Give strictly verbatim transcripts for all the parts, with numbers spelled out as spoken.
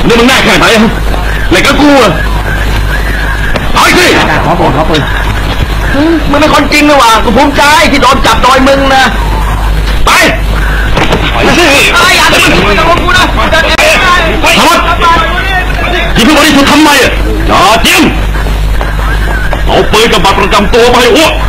นี่มึงแน่แค่ไหนเหล็กก็กูอ่ะเอาสิขอปืนขอปืนมึงเป็นคนจริงนะวะกูภูมิใจที่โดนจับโดยมึงนะไปไปสิไอ้อย่าทำมึงจะลงกูนะจะเอ็งไงไปทำยิงพวกนี้คุณทำไมอ่ะอย่าเจียมเอาปืนกับบัตรประจำตัวมาให้อ้วก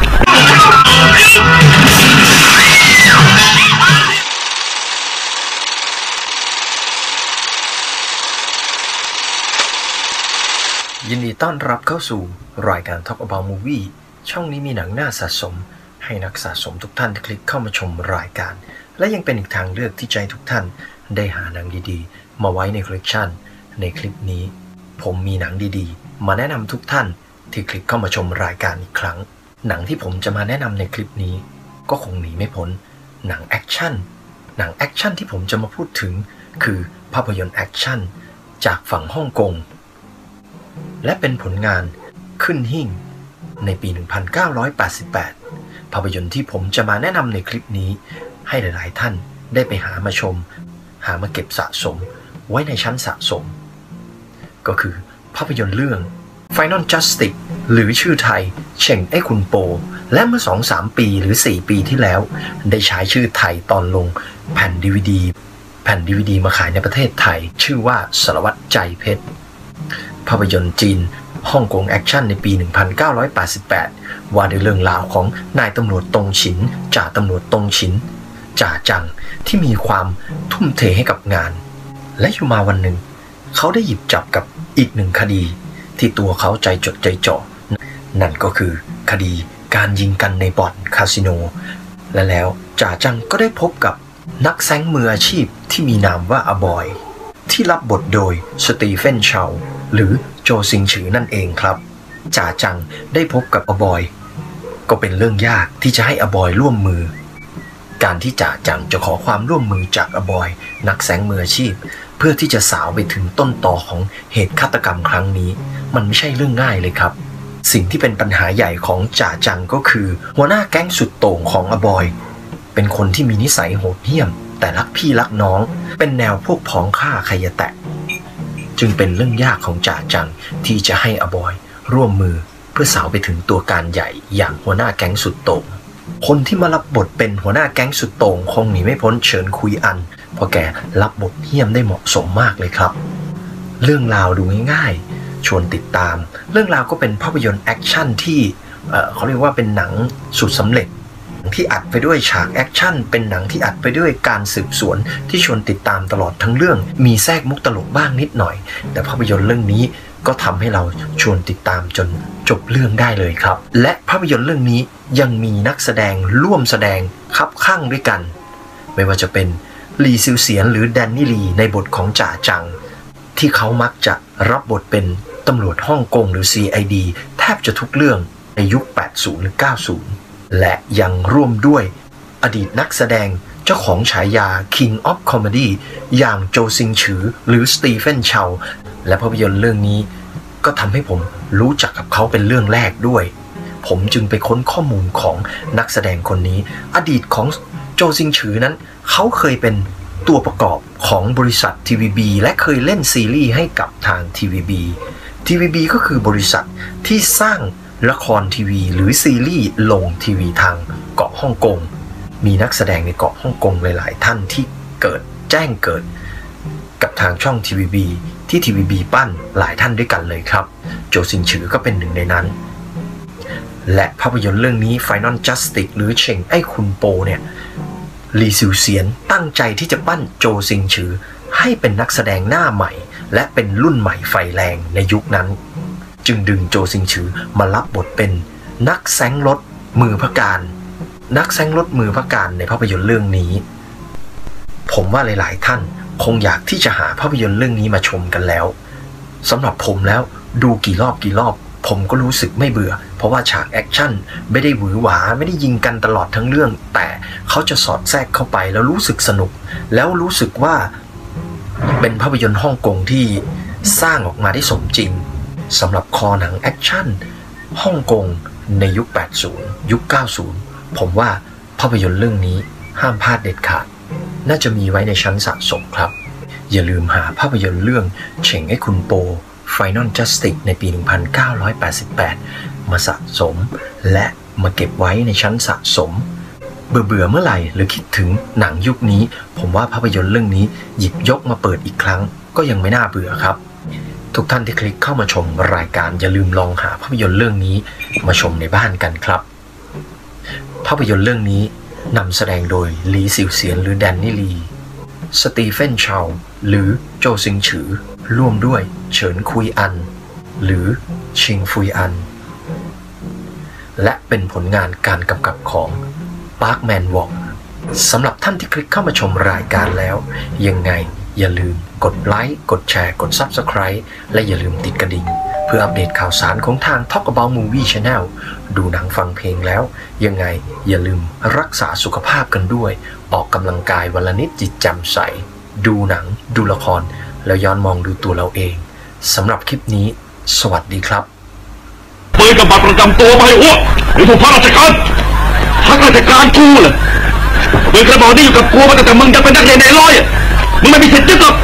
ยินดีต้อนรับเข้าสู่รายการ Talk About Movie ช่องนี้มีหนังน่าสะสมให้นักสะสมทุกท่านคลิกเข้ามาชมรายการและยังเป็นอีกทางเลือกที่ใจทุกท่านได้หาหนังดีๆมาไว้ในคอลเลกชันในคลิปนี้ผมมีหนังดีๆมาแนะนำทุกท่านที่คลิกเข้ามาชมรายการอีกครั้งหนังที่ผมจะมาแนะนำในคลิปนี้ก็คงหนีไม่พ้นหนังแอคชั่นหนังแอคชั่นที่ผมจะมาพูดถึงคือภาพยนตร์แอคชั่นจากฝั่งฮ่องกงและเป็นผลงานขึ้นหิ่งในปี หนึ่งพันเก้าร้อยแปดสิบแปด ภาพยนตร์ที่ผมจะมาแนะนำในคลิปนี้ให้หลายๆท่านได้ไปหามาชมหามาเก็บสะสมไว้ในชั้นสะสมก็คือภาพยนตร์เรื่อง Final Justice หรือชื่อไทยเฉ่งไอ้คุณโปและเมื่อ สองถึงสาม ปีหรือ สี่ ปีที่แล้วได้ใช้ชื่อไทยตอนลงแผ่น ดี วี ดี แผ่น ดี วี ดี มาขายในประเทศไทยชื่อว่าสารวัตรใจเพชรภาพยนตร์จีนฮ่องกงแอคชั่นในปี หนึ่งพันเก้าร้อยแปดสิบแปด ว่าด้วยเรื่องราวของนายตำรวจตงฉินจ่าตำรวจตงฉินจ่าจังที่มีความทุ่มเทให้กับงานและอยู่มาวันหนึ่งเขาได้หยิบจับกับอีกหนึ่งคดีที่ตัวเขาใจจดใจจ่อนั่นก็คือคดีการยิงกันในบ่อนคาสิโนและแล้วจ่าจังก็ได้พบกับนักแซงมืออาชีพที่มีนามว่าอบอยที่รับบทโดยสตีเฟนเชาหรือโจซิงฉือนั่นเองครับจ่าจังได้พบกับอบอยก็เป็นเรื่องยากที่จะให้อบอยร่วมมือการที่จ่าจังจะขอความร่วมมือจากอบอยนักแสงมืออาชีพเพื่อที่จะสาวไปถึงต้นตอของเหตุฆาตกรรมครั้งนี้มันไม่ใช่เรื่องง่ายเลยครับสิ่งที่เป็นปัญหาใหญ่ของจ่าจังก็คือหัวหน้าแก๊งสุดโต่งของอบอยเป็นคนที่มีนิสัยโหดเหี้ยมแต่รักพี่รักน้องเป็นแนวพวกพ้องฆ่าใครจะแตะจึงเป็นเรื่องยากของจ่าจังที่จะให้อบอยร่วมมือเพื่อสาวไปถึงตัวการใหญ่อย่างหัวหน้าแก๊งสุดโต่งคนที่มารับบทเป็นหัวหน้าแก๊งสุดโต่งคงหนีไม่พ้นเฉินคุยอันเพราะแกรับบทเหี้ยมได้เหมาะสมมากเลยครับเรื่องราวดูง่ายๆชวนติดตามเรื่องราวก็เป็นภาพยนตร์แอคชั่นที่เอ่อเขาเรียกว่าเป็นหนังสุดสำเร็จที่อัดไปด้วยฉากแอคชั่นเป็นหนังที่อัดไปด้วยการสืบสวนที่ชวนติดตามตลอดทั้งเรื่องมีแทรกมุกตลกบ้างนิดหน่อยแต่ภาพยนตร์เรื่องนี้ก็ทำให้เราชวนติดตามจนจบเรื่องได้เลยครับและภาพยนตร์เรื่องนี้ยังมีนักแสดงร่วมแสดงคับข้างด้วยกันไม่ว่าจะเป็นลีซิวเซียนหรือแดนนี่ลีในบทของจ่าจังที่เขามักจะรับบทเป็นตำรวจฮ่องกงหรือ ซี ไอ ดี แทบจะทุกเรื่องในยุค แปดสิบ หรือ เก้าสิบและยังร่วมด้วยอดีตนักแสดงเจ้าของฉายา King of Comedy อย่างโจซิงฉือหรือสตีเฟนเชาและภาพยนตร์เรื่องนี้ก็ทำให้ผมรู้จักกับเขาเป็นเรื่องแรกด้วยผมจึงไปค้นข้อมูลของนักแสดงคนนี้อดีตของโจซิงฉือนั้นเขาเคยเป็นตัวประกอบของบริษัท ที วี บี และเคยเล่นซีรีส์ให้กับทาง ที วี บี ที วี บี ก็คือบริษัทที่สร้างละครทีวีหรือซีรีส์ลงทีวีทางเกาะฮ่องกงมีนักแสดงในเกาะฮ่องกงหลายๆท่านที่เกิดแจ้งเกิดกับทางช่อง ที วี บี ที่ ที วี บี ปั้นหลายท่านด้วยกันเลยครับโจซิงฉือก็เป็นหนึ่งในนั้นและภาพยนตร์เรื่องนี้ Final Justice หรือเฉ่งไอ้คุณโปเนี่ยลีซิวเซียนตั้งใจที่จะปั้นโจซิงฉือให้เป็นนักแสดงหน้าใหม่และเป็นรุ่นใหม่ไฟแรงในยุคนั้นจึงดึงโจซิงฉือมารับบทเป็นนักแซงรถมือพการนักแซงรถมือพการในภาพยนตร์เรื่องนี้ผมว่าหลายๆท่านคงอยากที่จะหาภาพยนตร์เรื่องนี้มาชมกันแล้วสำหรับผมแล้วดูกี่รอบกี่รอบผมก็รู้สึกไม่เบื่อเพราะว่าฉากแอคชั่นไม่ได้หวือหวาไม่ได้ยิงกันตลอดทั้งเรื่องแต่เขาจะสอดแทรกเข้าไปแล้วรู้สึกสนุกแล้วรู้สึกว่าเป็นภาพยนตร์ฮ่องกงที่สร้างออกมาได้สมจริงสำหรับคอหนังแอคชั่นฮ่องกงในยุค แปดสิบ ยุค เก้าสิบ ผมว่าภาพยนตร์เรื่องนี้ห้ามพลาดเด็ดขาดน่าจะมีไว้ในชั้นสะสมครับอย่าลืมหาภาพยนตร์เรื่องเฉ่งไอ้คุณโป Final Justice ในปี หนึ่งพันเก้าร้อยแปดสิบแปด มาสะสมและมาเก็บไว้ในชั้นสะสมเบื่อเบื่อเมื่อไหร่หรือคิดถึงหนังยุคนี้ผมว่าภาพยนตร์เรื่องนี้หยิบยกมาเปิดอีกครั้งก็ยังไม่น่าเบื่อครับทุกท่านที่คลิกเข้ามาชมรายการอย่าลืมลองหาภาพยนตร์เรื่องนี้มาชมในบ้านกันครับภาพยนตร์เรื่องนี้นำแสดงโดยลีซิวเซียนหรือแดนนี่ลีสตีเฟนชาวหรือโจซิงฉือร่วมด้วยเฉินคุยอันหรือชิงฟุยอันและเป็นผลงานการกำกับของปาร์คแมนวองสำหรับท่านที่คลิกเข้ามาชมรายการแล้วยังไงอย่าลืมกดไลค์กดแชร์กด ซับสไครบ์ และอย่าลืมติดกระดิ่งเพื่ออัปเดตข่าวสารของทาง Talk About Movie Channel ดูหนังฟังเพลงแล้วยังไงอย่าลืมรักษาสุขภาพกันด้วยออกกำลังกายวันละนิดจิตแจ่มใสดูหนังดูละครแล้วย้อนมองดูตัวเราเองสำหรับคลิปนี้สวัสดีครับปืนกับบัตรประจำตัวมาให้อ้วกหรือถูกข้าราชการข้าราชการกูเลยปืนกระบอกนี้อยู่กับกูมาตั้งแต่มึงยังเป็นนักเรียนในร้อยมึงไม่มีสิทธิ์ยึดหรอก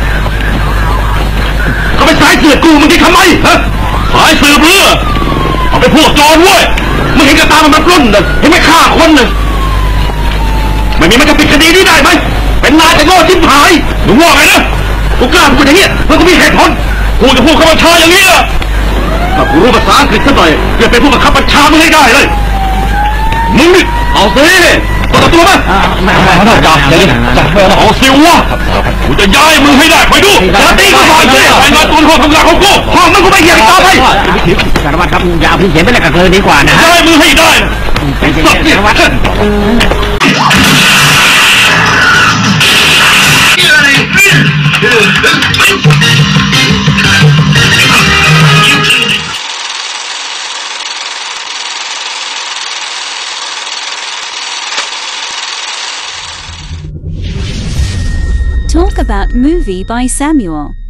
เขาเป็นสายเสือกูมึงที่ทำไมฮะสายเสือเพื่อเขาเป็นพวกโจรเว้ยมึงเห็นกระตามันมันปล้นเลยเห็นไม่ฆ่าคนเลยไม่มีมันจะปิดคดีนี้ได้ไหมเป็นนายแต่โง่จิ้มหายมึงว่าไงนะกูกล้าพูดอย่างเงี้ยมึงก็มีเหตุผลพูดกับพวกข้าราชการอย่างนี้ล่ะถ้ากูรู้ภาษาอังกฤษสักหน่อยจะเป็นผู้บังคับบัญชามึงให้ได้เลยมึงนี่เอาสิตัวต่อตัวมั้ยไม่ไม่ไม่จับเลยเอาสิวะกูจะย้ายมึงให้ได้คอยดูจะตีกูก่อนสิไปงานตูนห้องทำงานของกูห้องมึงกูไม่เหี้ยต่อไปสารวัตรครับอย่าเอาพี่เขียนไปเลยกับเธอดีกว่านะย้ายมึงให้ได้สัตว์เนี่ย Talk About Movie by Samuel.